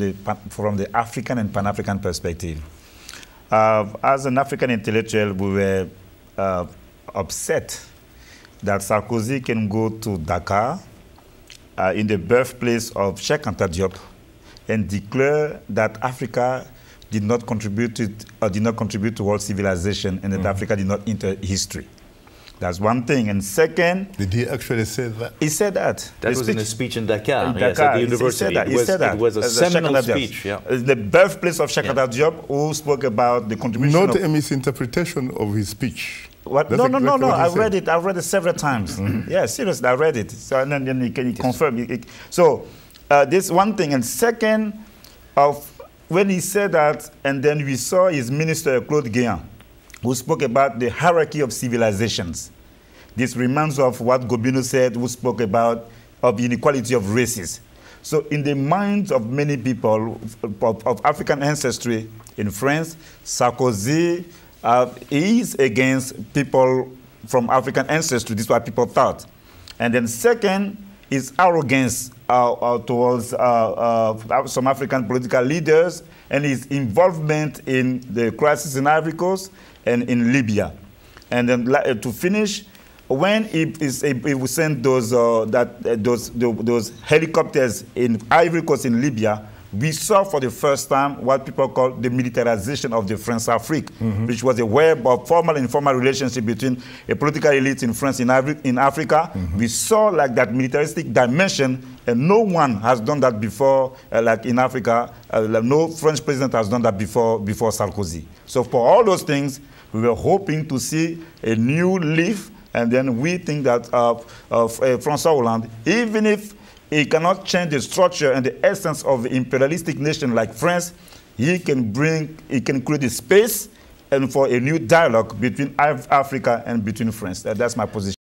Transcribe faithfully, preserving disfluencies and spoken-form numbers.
the, from the African and Pan-African perspective. Uh, as an African intellectual, we were uh, upset that Sarkozy can go to Dakar, uh, in the birthplace of Cheikh Anta Diop, and declare that Africa did not contribute to, or did not contribute to world civilization, and that mm. Africa did not enter history. That's one thing. And second, did he actually say that? He said that. That the was speech, in a speech in Dakar, in yes, Dakar. at the university. He said that. He it, was, said that. it was a As seminal a speech. Yeah. The birthplace of Cheikh Anta yeah. Diop, who spoke about the contribution Not of, a misinterpretation of his speech. What? No, no, no, no. I read it. I read it several times. Mm-hmm. Yeah, seriously, I read it. So and then, then he can he confirm. It, it. So uh, this one thing, and second, of when he said that, and then we saw his minister Claude Guéant, who spoke about the hierarchy of civilizations. This reminds of what Gobineau said, who spoke about of the inequality of races. So in the minds of many people of, of African ancestry in France, Sarkozy uh, is against people from African ancestry. This is what people thought. And then second is arrogance uh, uh, towards uh, uh, some African political leaders and his involvement in the crisis in Ivory Coast and in Libya. And then uh, to finish, when he, he, he will send those, uh, that, uh, those, those helicopters in Ivory Coast in Libya, we saw for the first time what people call the militarization of the French Afrique, mm-hmm. which was a web of formal and informal relationship between a political elite in France in, Ivory, in Africa. Mm-hmm. We saw like that militaristic dimension, and no one has done that before, uh, like in Africa. Uh, like no French president has done that before, before Sarkozy. So for all those things, we were hoping to see a new leaf, and then we think that uh, uh, François Hollande, even if he cannot change the structure and the essence of the imperialistic nation like France, he can bring, he can create a space and for a new dialogue between Africa and between France. That's my position.